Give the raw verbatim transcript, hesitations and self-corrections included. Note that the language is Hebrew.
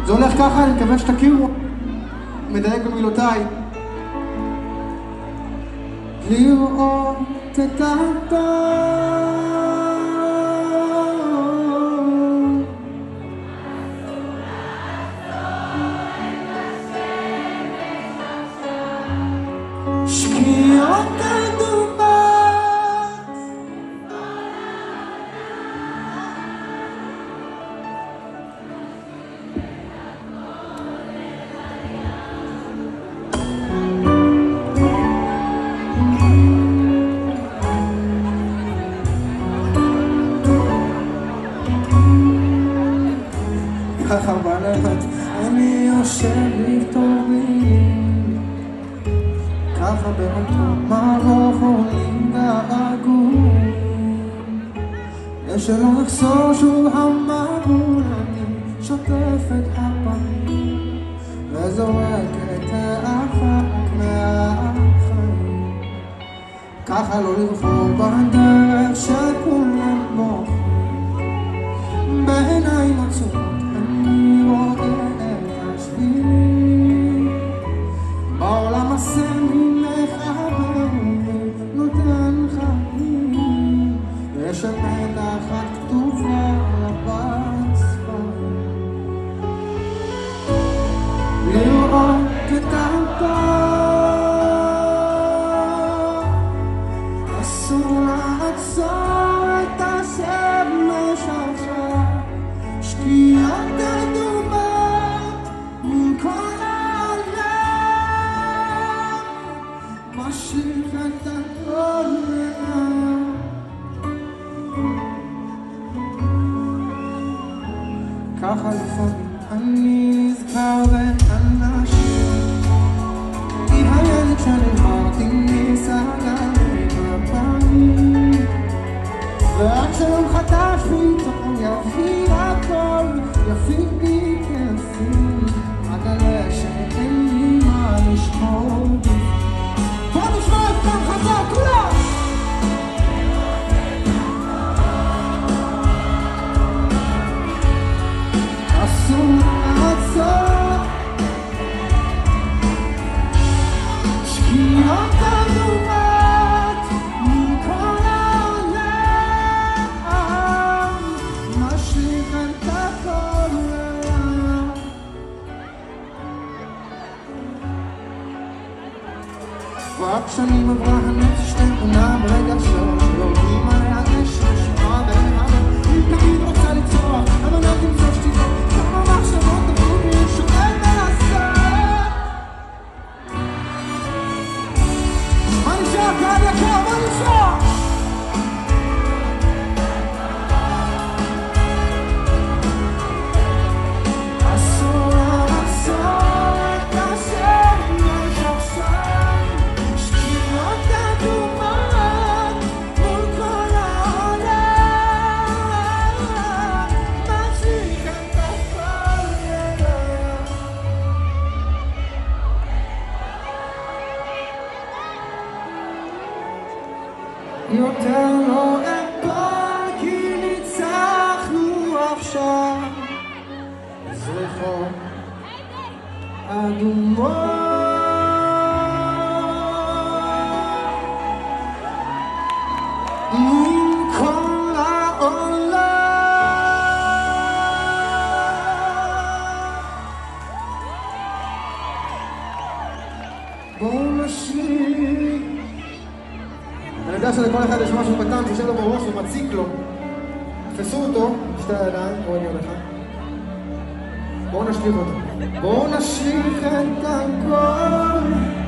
זה הולך ככה, אני מקווה שתכירו. מדייק במילותיי. לראות את הטוב שקיעות אדומות ככה בלכת אני יושב לכתובים ככה באותו מבוך עולים געגועים יש שלא נחזור שוב המבול אני שוטף את הפנים וזורק את האבק מהחיים ככה לא לבחור בדרך שכולם בוחרים בעיניים עצומות אני רואה את השבילים בעולם הזה מחבר נותן חיים יש אמת אחת כתובה בספרים לראות את הטוב אסור לעצור את השמש עכשיו שקיעות אדומות מכל העולם משליך את הכל מהים ככה לפעמים אני נזכר באנשים כי הילד שנלחמתי ניסה בפנים ועד שלום חדש פתאום יביא הכל יפיק בי כיפים אגלה שאין לי מה לשמור בי בוא נשמע את כאן חזק כולם אסור לעצור שקיעות אדומות מכל העולם משליך את הכל לים רק שנים עברה הנפש תמונה ברגע שיורדים עליה גשם שמועה בין העם תמיד רוצה לצרוח אבל לא תמצוא שתיזור כמה מחשבות עברו בי שואל מנסה מה נשאר קהל יקר מה נשאר אסור לעצור את השמש עכשיו שקיעות אדומות מול כל העולם משליך את הכל לים יותר לא אפול כי ניצחנו עכשיו זריחות אדומות מכל העולם בואו נשליך אני יודע שלכל אחד יש משהו קטן שיושב לו בראש ומציק לו תפסו אותו בשתי הידיים או אני הולך בואו נשליך אותו בואו נשליך את הכל